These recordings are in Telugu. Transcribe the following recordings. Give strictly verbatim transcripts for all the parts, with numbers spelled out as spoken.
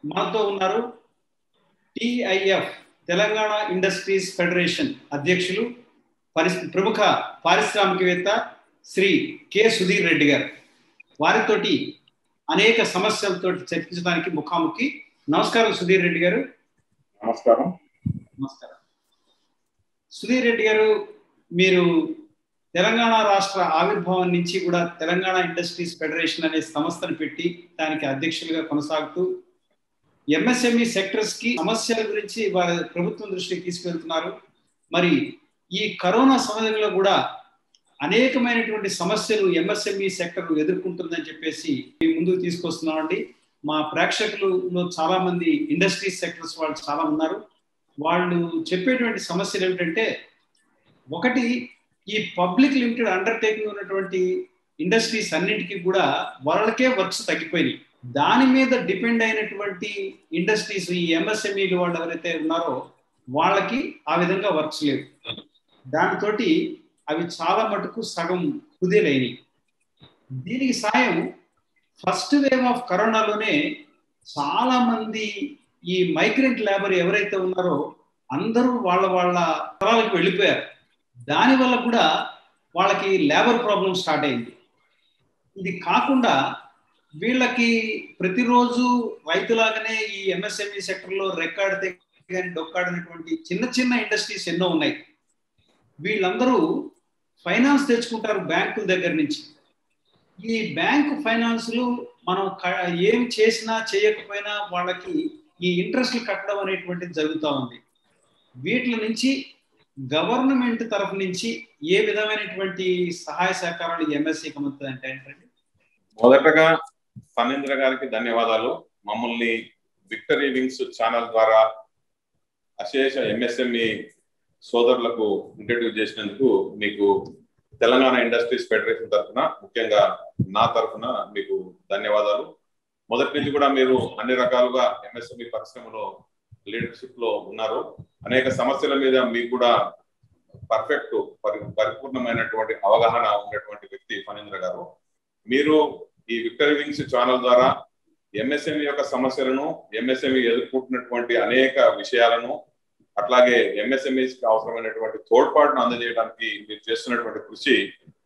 మనతో ఉన్నారు టిఐఎఫ్ తెలంగాణ ఇండస్ట్రీస్ ఫెడరేషన్ అధ్యక్షులు ప్రముఖ పారిశ్రామికవేత్త శ్రీ కె సుధీర్ రెడ్డి గారు. వారితోటి అనేక సమస్యలతో చర్చించడానికి ముఖాముఖి. నమస్కారం సుధీర్ రెడ్డి గారు. నమస్కారం. నమస్కారం సుధీర్ రెడ్డి గారు, మీరు తెలంగాణ రాష్ట్ర ఆవిర్భావం నుంచి కూడా తెలంగాణ ఇండస్ట్రీస్ ఫెడరేషన్ అనే సంస్థను పెట్టి దానికి అధ్యక్షులుగా కొనసాగుతూ ఎంఎస్ఎంఈ సెక్టర్స్ కి సమస్యల గురించి వారి ప్రభుత్వం దృష్టికి తీసుకెళ్తున్నారు. మరి ఈ కరోనా సమయంలో కూడా అనేకమైనటువంటి సమస్యలు ఎంఎస్ఎంఈ సెక్టర్ ఎదుర్కొంటుందని చెప్పేసి ముందుకు తీసుకొస్తున్నామండి. మా ప్రేక్షకులలో చాలా మంది ఇండస్ట్రీస్ సెక్టర్స్ వాళ్ళు చాలా ఉన్నారు. వాళ్ళు చెప్పేటువంటి సమస్యలు ఏమిటంటే, ఒకటి, ఈ పబ్లిక్ లిమిటెడ్ అండర్టేకింగ్ ఉన్నటువంటి ఇండస్ట్రీస్ అన్నింటికి కూడా వాళ్ళకే వర్క్స్ తగ్గిపోయినాయి. దాని మీద డిపెండ్ అయినటువంటి ఇండస్ట్రీస్, ఈ ఎంఎస్ఎంఈలు వాళ్ళు ఎవరైతే ఉన్నారో వాళ్ళకి ఆ విధంగా వర్క్స్ లేవు. దానితోటి అవి చాలా మటుకు సగం కుదేలైనవి. దీనికి సాయం ఫస్ట్ వేవ్ ఆఫ్ కరోనాలోనే చాలా మంది ఈ మైగ్రెంట్ లేబర్ ఎవరైతే ఉన్నారో అందరూ వాళ్ళ వాళ్ళ స్థలాలకు వెళ్ళిపోయారు. దానివల్ల కూడా వాళ్ళకి లేబర్ ప్రాబ్లం స్టార్ట్ అయింది. ఇది కాకుండా వీళ్ళకి ప్రతిరోజు రైతులాగానే ఈ ఎంఎస్ఎంఈ సెక్టర్లో రెక్కాడితే కానీ డొక్కాడినటువంటి చిన్న చిన్న ఇండస్ట్రీస్ ఎన్నో ఉన్నాయి. వీళ్ళందరూ ఫైనాన్స్ తెచ్చుకుంటారు బ్యాంకుల దగ్గర నుంచి. ఈ బ్యాంకు ఫైనాన్స్లు మనం ఏం చేసినా చేయకపోయినా వాళ్ళకి ఈ ఇంట్రెస్ట్లు కట్టడం అనేటువంటిది జరుగుతూ ఉంది. వీటి నుంచి గవర్నమెంట్ తరఫు నుంచి ఏ విధమైనటువంటి సహాయ సహకారాలు ఎంఎస్సీకి అందుతుంది అంటే ఏంటంటే, మొదటగా ఫణీంద్ర గారికి ధన్యవాదాలు. మమ్మల్ని విక్టరీ వింగ్స్ ఛానల్ ద్వారా అశేష ఎంఎస్ఎంఈ సోదరులకు ఇంట్రడ్యూస్ చేసినందుకు మీకు తెలంగాణ ఇండస్ట్రీస్ ఫెడరేషన్ తరఫున, ముఖ్యంగా నా తరఫున మీకు ధన్యవాదాలు. మొదటి నుంచి కూడా మీరు అన్ని రకాలుగా ఎంఎస్ఎంఈ పరిశ్రమలో లీడర్షిప్ లో ఉన్నారు. అనేక సమస్యల మీద మీకు కూడా పర్ఫెక్ట్ పరి పరిపూర్ణమైనటువంటి అవగాహన ఉన్నటువంటి వ్యక్తి ఫణీంద్ర గారు. మీరు ఈ విక్టరీ వింగ్స్ ఛానల్ ద్వారా ఎంఎస్ఎంఈ యొక్క సమస్యలను, ఎంఎస్ఎంఈ ఎదుర్కొంటున్నటువంటి అనేక విషయాలను, అట్లాగే ఎంఎస్ఎంఈకి అవసరమైనటువంటి తోడ్పాటును అందజేయడానికి మీరు చేస్తున్నటువంటి కృషి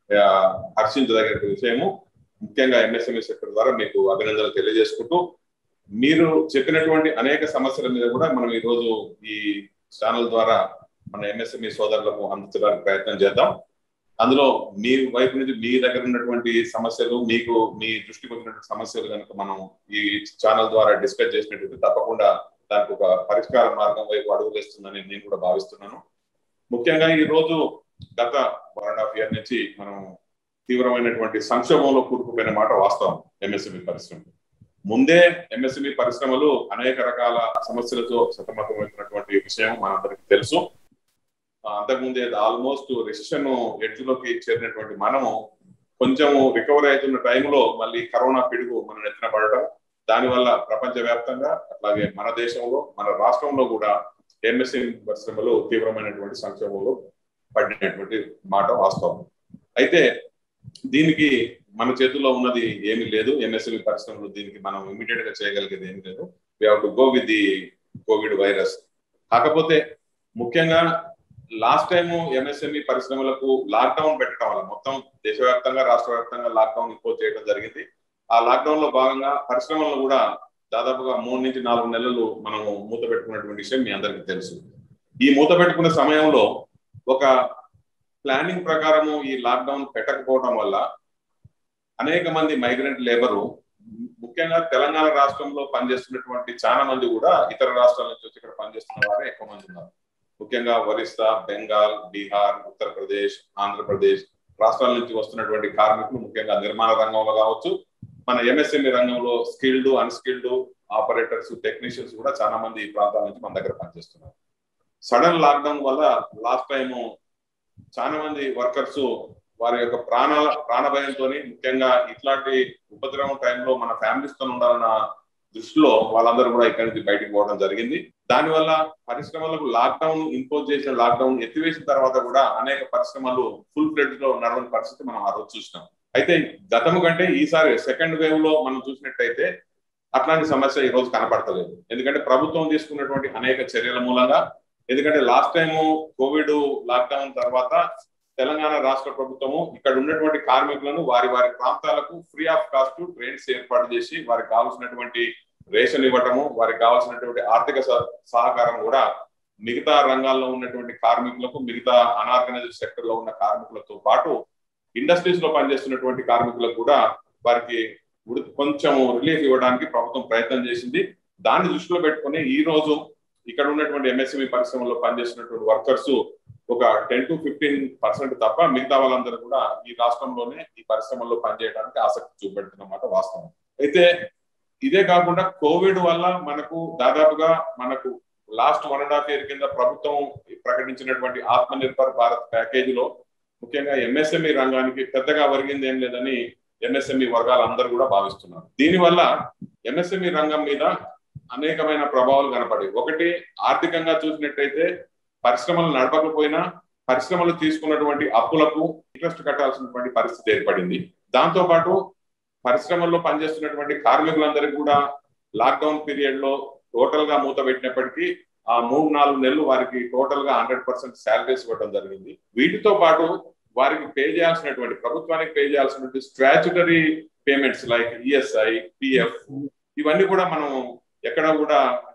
హర్షించదగిన విషయము. ముఖ్యంగా ఎంఎస్ఎంఈ సెక్టర్ ద్వారా మీకు అభినందనలు తెలియజేసుకుంటూ, మీరు చెప్పినటువంటి అనేక సమస్యల మీద కూడా మనం ఈరోజు ఈ ఛానల్ ద్వారా మన ఎంఎస్ఎంఈ సోదరులకు అందించడానికి ప్రయత్నం చేద్దాం. అందులో మీ వైపు నుంచి మీ దగ్గర ఉన్నటువంటి సమస్యలు, మీకు మీ దృష్టికి వచ్చినటువంటి సమస్యలు కనుక మనం ఈ ఛానల్ ద్వారా డిస్కస్ చేసినట్టు తప్పకుండా దానికి ఒక పరిష్కార మార్గం వైపు అడుగులేస్తుందని నేను కూడా భావిస్తున్నాను. ముఖ్యంగా ఈ రోజు గత వన్ అండ్ హాఫ్ ఇయర్ నుంచి మనం తీవ్రమైనటువంటి సంక్షోభంలో కూరుకుపోయిన మాట వాస్తవం. ఎంఎస్ఎంఈ పరిశ్రమ ముందే ఎంఎస్ఎంఈ పరిశ్రమలు అనేక రకాల సమస్యలతో సతమతమవుతున్నటువంటి విషయం మనందరికీ తెలుసు. అంతకుముందే ఆల్మోస్ట్ రిసెషన్ ఎడ్జ్ లోకి చేరినటువంటి మనము కొంచెము రికవరీ అవుతున్న టైంలో మళ్ళీ కరోనా పిడుగు మనం ఎత్తిన పడటం, దానివల్ల ప్రపంచవ్యాప్తంగా అట్లాగే మన దేశంలో, మన రాష్ట్రంలో కూడా ఎంఎస్ఎంఈ పరిశ్రమలు తీవ్రమైనటువంటి సంక్షోభంలో పడినటువంటి మాట వాస్తవం. అయితే దీనికి మన చేతుల్లో ఉన్నది ఏమీ లేదు. ఎంఎస్ఎంఈ పరిశ్రమలు దీనికి మనం ఇమీడియట్ గా చేయగలిగేది ఏమీ లేదు. We have to go with the covid virus. కాకపోతే ముఖ్యంగా లాస్ట్ టైము ఎంఎస్ఎంఈ పరిశ్రమలకు లాక్డౌన్ పెట్టడం వల్ల మొత్తం దేశవ్యాప్తంగా, రాష్ట్ర వ్యాప్తంగా లాక్డౌన్ ఇంపోజ్ చేయడం జరిగింది. ఆ లాక్డౌన్ లో భాగంగా పరిశ్రమలను కూడా దాదాపుగా మూడు నుంచి నాలుగు నెలలు మనము మూత పెట్టుకున్నటువంటి విషయం మీ అందరికీ తెలుసు. ఈ మూత పెట్టుకునే సమయంలో ఒక ప్లానింగ్ ప్రకారము ఈ లాక్డౌన్ పెట్టకపోవడం వల్ల అనేక మంది మైగ్రెంట్ లేబరు, ముఖ్యంగా తెలంగాణ రాష్ట్రంలో పనిచేస్తున్నటువంటి చాలా మంది కూడా ఇతర రాష్ట్రాల నుంచి వచ్చి ఇక్కడ పనిచేస్తున్న వారే ఎక్కువ మంది ఉన్నారు. ముఖ్యంగా ఒరిస్సా, బెంగాల్, బీహార్, ఉత్తరప్రదేశ్, ఆంధ్రప్రదేశ్ రాష్ట్రాల నుంచి వస్తున్నటువంటి కార్మికులు, ముఖ్యంగా నిర్మాణ రంగంలో కావచ్చు, మన ఎంఎస్ఎంఈ రంగంలో స్కిల్డ్, అన్స్కిల్డ్ ఆపరేటర్స్, టెక్నీషియన్స్ కూడా చాలా మంది ఈ ప్రాంతాల నుంచి మన దగ్గర పనిచేస్తున్నారు. సడన్ లాక్డౌన్ వల్ల లాస్ట్ టైము చాలా మంది వర్కర్స్ వారి యొక్క ప్రాణాల ప్రాణభయంతో, ముఖ్యంగా ఇట్లాంటి ఉపద్రవం టైంలో మన ఫ్యామిలీస్ తో ఉండాలన్న దృష్టిలో వాళ్ళందరూ కూడా ఇక్కడి నుంచి బయటకు పోవడం జరిగింది. దానివల్ల పరిశ్రమలకు లాక్డౌన్ ఇంపోజ్ చేసిన లాక్డౌన్ ఎత్తివేసిన తర్వాత కూడా అనేక పరిశ్రమలు ఫుల్ ఫ్లెడ్జ్ లో నడవని పరిస్థితి మనం ఆ రోజు చూసినాం. అయితే గతము కంటే ఈసారి సెకండ్ వేవ్ లో మనం చూసినట్టయితే అట్లాంటి సమస్య ఈ రోజు కనపడతలేదు. ఎందుకంటే ప్రభుత్వం తీసుకున్నటువంటి అనేక చర్యల మూలంగా, ఎందుకంటే లాస్ట్ టైము కోవిడ్ లాక్డౌన్ తర్వాత తెలంగాణ రాష్ట్ర ప్రభుత్వము ఇక్కడ ఉన్నటువంటి కార్మికులను వారి వారి ప్రాంతాలకు ఫ్రీ ఆఫ్ కాస్ట్ ట్రైన్స్ ఏర్పాటు చేసి వారికి కావాల్సినటువంటి రేషన్ ఇవ్వటము, వారికి కావాల్సినటువంటి ఆర్థిక సహకారం కూడా మిగతా రంగాల్లో ఉన్నటువంటి కార్మికులకు, మిగతా అనార్గనైజ్డ్ సెక్టర్ లో ఉన్న కార్మికులతో పాటు ఇండస్ట్రీస్ లో పనిచేస్తున్నటువంటి కార్మికులకు కూడా వారికి కొంచెం రిలీఫ్ ఇవ్వడానికి ప్రభుత్వం ప్రయత్నం చేసింది. దాన్ని దృష్టిలో పెట్టుకుని ఈ రోజు ఇక్కడ ఉన్నటువంటి ఎంఎస్ఎంఈ పరిశ్రమలో పనిచేస్తున్నటువంటి వర్కర్స్ ఒక టెన్ టు ఫిఫ్టీన్ పర్సెంట్ తప్ప మిగతా వాళ్ళందరూ కూడా ఈ రాష్ట్రంలోనే ఈ పరిశ్రమల్లో పనిచేయడానికి ఆసక్తి చూపెడుతున్నమాట వాస్తవం. అయితే ఇదే కాకుండా కోవిడ్ వల్ల మనకు దాదాపుగా మనకు last one and half year కింద ప్రభుత్వం ప్రకటించినటువంటి ఆత్మ నిర్భర్ భారత్ ప్యాకేజీలో ముఖ్యంగా ఎంఎస్ఎంఈ రంగానికి పెద్దగా ఒరిగింది ఏం లేదని ఎంఎస్ఎంఈ వర్గాలందరూ కూడా భావిస్తున్నారు. దీనివల్ల ఎంఎస్ఎంఈ రంగం మీద అనేకమైన ప్రభావాలు కనపడి, ఒకటి ఆర్థికంగా చూసినట్టయితే పరిశ్రమలు నడపకపోయినా పరిశ్రమలు తీసుకున్నటువంటి అప్పులకు ఇంట్రెస్ట్ కట్టాల్సినటువంటి పరిస్థితి ఏర్పడింది. దాంతో పాటు పరిశ్రమల్లో పనిచేస్తున్నటువంటి కార్మికులందరికీ కూడా లాక్డౌన్ పీరియడ్ లో టోటల్ గా మూత పెట్టినప్పటికీ ఆ మూడు నాలుగు నెలలు వారికి టోటల్ గా హండ్రెడ్ పర్సెంట్ శాలరీస్ ఇవ్వడం జరిగింది. వీటితో పాటు వారికి పే చేయాల్సినటువంటి ప్రభుత్వానికి పే చేయాల్సినటువంటి statutory payments like ESI, PF ఇవన్నీ కూడా మనం ఎక్కడ కూడా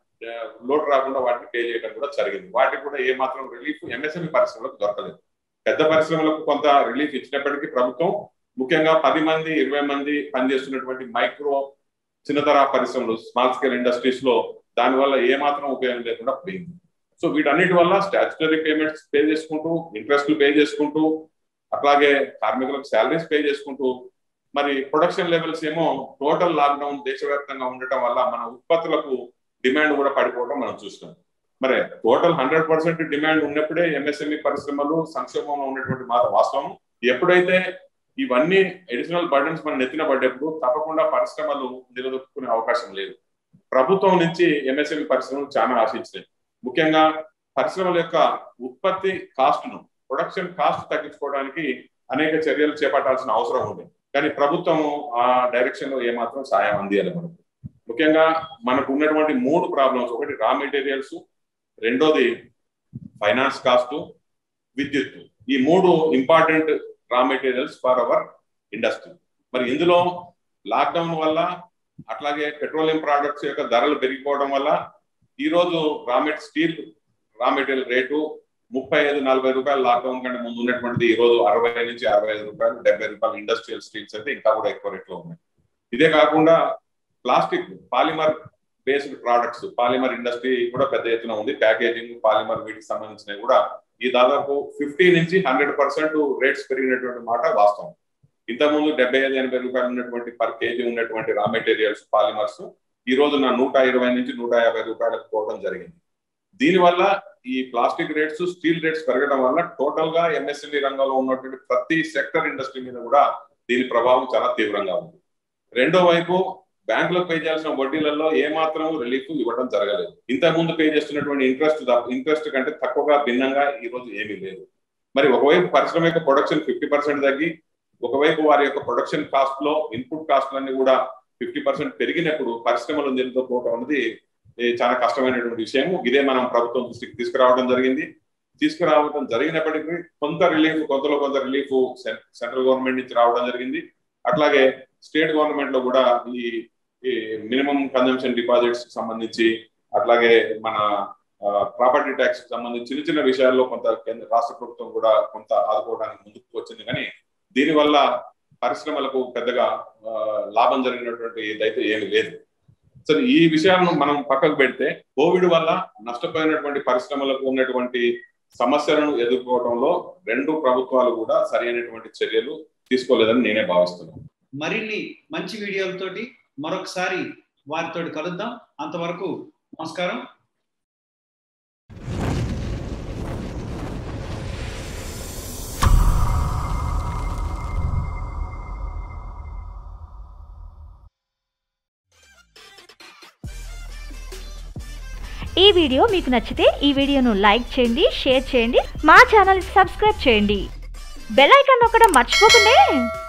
లోటు రాకుండా వాటిని పే చేయడం కూడా జరిగింది. వాటికి కూడా ఏ మాత్రం రిలీఫ్ ఎంఎస్ఎంఈ పరిశ్రమలకు దొరకలేదు. పెద్ద పరిశ్రమలకు కొంత రిలీఫ్ ఇచ్చినప్పటికీ ప్రభుత్వం ముఖ్యంగా పది మంది ఇరవై మంది పనిచేస్తున్నటువంటి మైక్రో చిన్నతర పరిశ్రమలు, స్మాల్ స్కేల్ ఇండస్ట్రీస్ లో దానివల్ల ఏ మాత్రం ఉపయోగం లేకుండా పోయింది. సో వీటన్నిటి వల్ల స్టాట్యుటరీ పేమెంట్స్ పే చేసుకుంటూ, ఇంట్రెస్ట్లు పే చేసుకుంటూ, అట్లాగే కార్మికులకు శాలరీస్ పే చేసుకుంటూ, మరి ప్రొడక్షన్ లెవెల్స్ ఏమో టోటల్ లాక్డౌన్ దేశవ్యాప్తంగా ఉండటం వల్ల మన ఉత్పత్తులకు డిమాండ్ కూడా పడిపోవడం మనం చూస్తాం. మరి టోటల్ హండ్రెడ్ పర్సెంట్ డిమాండ్ ఉన్నప్పుడే ఎంఎస్ఎంఈ పరిశ్రమలు సంక్షేమంలో ఉన్నటువంటి మాట వాస్తవం. ఎప్పుడైతే ఇవన్నీ అడిషనల్ బర్డన్స్ మనం నెత్తిన పడ్డప్పుడు తప్పకుండా పరిశ్రమలు నిలదొక్కునే అవకాశం లేదు. ప్రభుత్వం నుంచి ఎంఎస్ఎంఈ పరిశ్రమలు చాలా ఆశించినాయి. ముఖ్యంగా పరిశ్రమల యొక్క ఉత్పత్తి కాస్ట్ ను, ప్రొడక్షన్ కాస్ట్ తగ్గించుకోవడానికి అనేక చర్యలు చేపట్టాల్సిన అవసరం ఉంది. కానీ ప్రభుత్వం ఆ డైరెక్షన్ లో ఏమాత్రం సాయం అందియాలి మనకు. ముఖ్యంగా మనకు ఉన్నటువంటి మూడు ప్రాబ్లమ్స్, ఒకటి రా మెటీరియల్స్, రెండోది ఫైనాన్స్ కాస్ట్, విద్యుత్. ఈ మూడు ఇంపార్టెంట్ రా మెటీరియల్స్ ఫర్ అవర్ ఇండస్ట్రీ. మరి ఇందులో లాక్డౌన్ వల్ల అట్లాగే పెట్రోలియం ప్రోడక్ట్స్ యొక్క ధరలు పెరిగిపోవడం వల్ల ఈ రోజు raw met steel raw material rate ముప్పై ఐదు నలభై రూపాయలు లాక్డౌన్ కంటే ముందు ఉన్నటువంటిది ఈ రోజు అరవై నుంచి అరవై ఐదు రూపాయలు డెబ్బై రూపాయలు ఇండస్ట్రియల్ స్టీల్స్ అయితే ఇంకా కూడా ఎక్కువ రేట్లో ఉన్నాయి. ఇదే కాకుండా plastic polymer based products, polymer industry కూడా పెద్ద ఎత్తున ఉంది. ప్యాకేజింగ్, పాలిమర్ వీటికి సంబంధించినవి కూడా ఈ దాదాపు ఫిఫ్టీ నుంచి హండ్రెడ్ పర్సెంట్ రేట్స్ పెరిగినటువంటి మాట వాస్తవం. ఇంతకుముందు డెబ్బై ఐదు ఎనభై రూపాయలు ఉన్నటువంటి పర్ కేజీ ఉన్నటువంటి రా మెటీరియల్స్ పాలిమర్స్ ఈ రోజు నా నూట ఇరవై నుంచి నూట యాభై రూపాయలకు పోవడం జరిగింది. దీనివల్ల ఈ ప్లాస్టిక్ రేట్స్, స్టీల్ రేట్స్ పెరగడం వల్ల టోటల్ గా ఎంఎస్ఎంఈ రంగంలో ఉన్నటువంటి ప్రతి సెక్టర్ ఇండస్ట్రీ మీద కూడా దీని ప్రభావం చాలా తీవ్రంగా ఉంది. రెండో వైపు బ్యాంకులకు పే చేయాల్సిన వడ్డీలలో ఏమాత్రం రిలీఫ్ ఇవ్వడం జరగలేదు. ఇంతకుముందు పే చేస్తున్నటువంటి ఇంట్రెస్ట్ ఇంట్రెస్ట్ కంటే తక్కువగా భిన్నంగా ఈ రోజు ఏమీ లేదు. మరి ఒకవైపు పరిశ్రమ యొక్క ప్రొడక్షన్ ఫిఫ్టీ పర్సెంట్ తగ్గి, ఒకవైపు వారి యొక్క ప్రొడక్షన్ కాస్ట్ లో ఇన్పుట్ కాస్ట్లన్నీ కూడా ఫిఫ్టీ పర్సెంట్ పెరిగినప్పుడు పరిశ్రమలు నిలదొక్కుకోవడం అనేది చాలా కష్టమైనటువంటి విషయం. ఇదే మనం ప్రభుత్వం దృష్టికి తీసుకురావడం జరిగింది. తీసుకురావడం జరిగినప్పటికీ కొంత రిలీఫ్, కొంతలో కొంత రిలీఫ్ సెంట్రల్ గవర్నమెంట్ నుంచి రావడం జరిగింది. అట్లాగే స్టేట్ గవర్నమెంట్ లో కూడా ఈ మినిమం కన్జంప్షన్ డిపాజిట్స్ సంబంధించి, అట్లాగే మన ప్రాపర్టీ ట్యాక్స్ సంబంధించి చిన్న చిన్న విషయాల్లో కొంత కేంద్ర రాష్ట్ర ప్రభుత్వం కూడా కొంత ఆదుకోవడానికి ముందుకు వచ్చింది. కానీ దీనివల్ల పరిశ్రమలకు పెద్దగా లాభం జరిగినటువంటి ఇదైతే ఏమి లేదు. సరే, ఈ విషయాలను మనం పక్కకు పెడితే కోవిడ్ వల్ల నష్టపోయినటువంటి పరిశ్రమలకు ఉన్నటువంటి సమస్యలను ఎదుర్కోవడంలో రెండు ప్రభుత్వాలు కూడా సరైనటువంటి చర్యలు తీసుకోలేదని నేనే భావిస్తున్నాను. మరిన్ని మంచి వీడియోలతోటి మరొకసారి వారితో కలుద్దాం. అంతవరకు నమస్కారం. ఈ వీడియో మీకు నచ్చితే ఈ వీడియోను లైక్ చేయండి, షేర్ చేయండి, మా ఛానల్ సబ్స్క్రైబ్ చేయండి, బెల్ ఐకాన్ నొక్కడం మర్చిపోకండి.